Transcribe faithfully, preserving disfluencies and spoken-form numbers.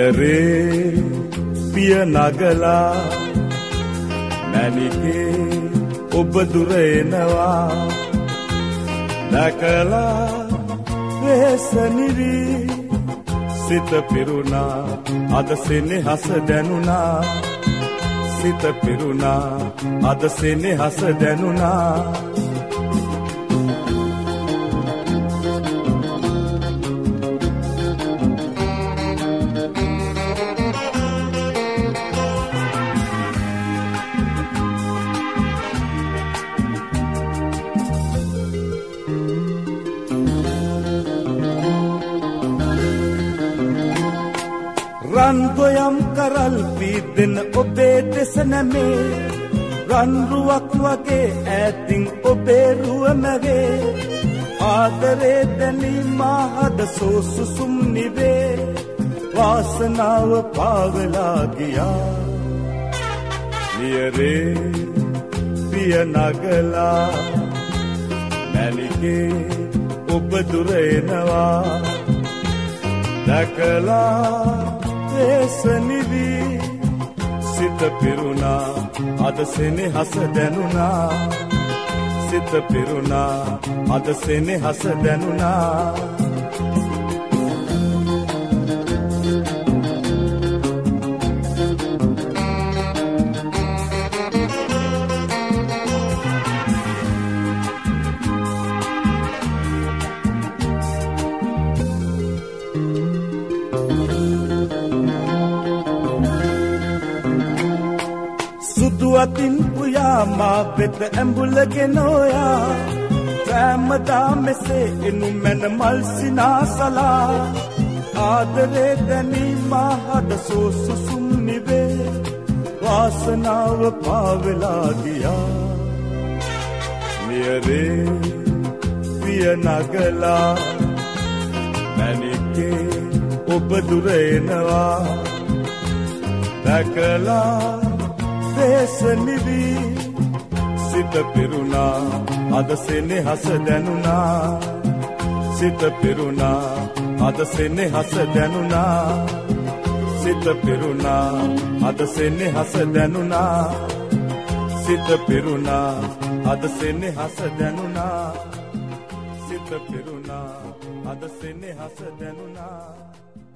නියරේ පිය නගලා මැණිකේ ඔබ දුර එනවා දැකලා වෙහෙස නිවි සිත පිරුණා අද සෙනෙහස දැනුණා සිත පිරුණා අද සෙනෙහස දැනුණා රන් ගොයම් කරල් පීදෙන ඔබේ දෙස නැමේ රන් රුවක් වගේ ඈතින් ඔබේ රුව මැවේ ආදරේ දැනී මාහද සෝසුසුම් නිවේ වාසනාව පාවලා ගියා නියරේ පිය නගලා මැණිකේ ඔබ දුර එනවා දැකලා වෙහෙස නිවි සිත පිරුණා අද සෙනෙහස දැනුණා සිත පිරුණා අද සෙනෙහස දැනුණා අතින් පුයා මා වෙත ඇඹුලගෙන ඔයා සෑමදා මෙසේ එනු මැන මල් සිනාසලා ආදරේ දැනී මාහද සෝසුසුම් නිවේ වාසනාව පාවෙලා ගියා නියරේ පිය නගලා මැණිකේ ඔබ දුර එනවා දැකලා වෙහෙස නිවි සිත පිරුණා අද සෙනෙහස දැනුණා සිත පිරුණා අද සෙනෙහස දැනුණා සිත පිරුණා අද සෙනෙහස දැනුණා සිත පිරුණා අද සෙනෙහස දැනුණා සිත පිරුණා අද සෙනෙහස දැනුණා